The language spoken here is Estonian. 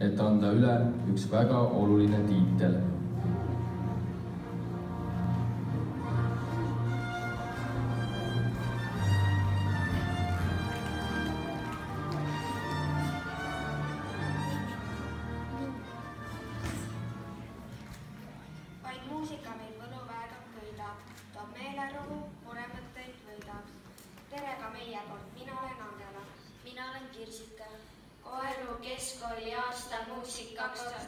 et anda üle üks väga oluline tiitel. Vaid muusika meid võluväega köidab, toob meelerahu, muremõtteid võidab. Tere ka meie poolt, mina olen Angela. Mina olen Kirsika. Koeru keskkooli aasta muusik 2019.